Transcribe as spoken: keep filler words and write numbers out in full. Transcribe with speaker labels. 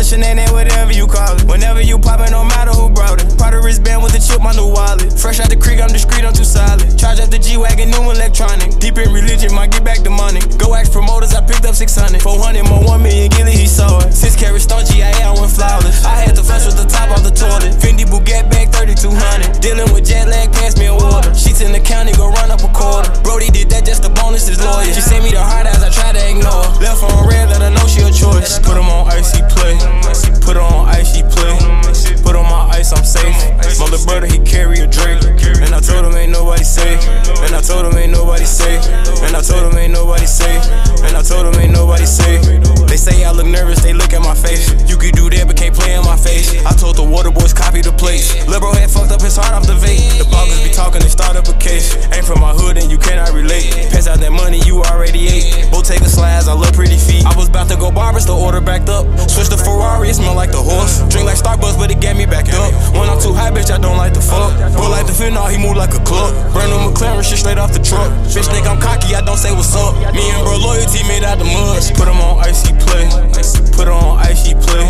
Speaker 1: shenanigan, whatever you call it. Whenever you poppin', no matter who brought it. Part of wristband with a chip, my new wallet. Fresh out the creek, I'm discreet, I'm too solid. Charge up the G-Wagon, new electronic. Deep in religion, might get back the money. Go ask promoters, I picked up six hundred. four hundred more, one million, Gilly, he saw it. Six carat stone, G I A, I went flawless. I had to flush with the top off the toilet. Fendi Bugatti bag, thirty-two hundred. Dealing with jet lag, pass me a water. Sheets in the county, go run up a quarter. Brody did that, just the bonus is lawyer. She sent me the hard eyes, I try to ignore. Left on red, let her know she a choice. Put 'em on ice, he play. Put her on ice, she play. Put on my ice, I'm safe. My little brother, he carry a Drake. And I told him ain't nobody safe. And I told him ain't nobody safe. And I told him ain't nobody safe. And I told him ain't nobody safe. They say I look nervous, they look at my face. You could do that, but can't play in my face. I told the water boys copy the plates. Lil' bro had fucked up his heart off the vape. The bloggers be talking, they start up a case. Ain't from my hood and you cannot relate. Pass out that money, you already ate. Bottega slides, I love pretty feet. I was about to go barbers, the order backed up. Switch the Ferrari, it smell like the horse. Drink like Starbucks, but it got me back up. When I'm too high, bitch, I don't like the fuck. Bro like the fentanyl, he move like a club. Brand new McLaren, shit straight off the truck. Bitch think I'm cocky, I don't say what's up. Me and bro loyalty made out the mud. Put him on ice, he play. Put her on ice, he play.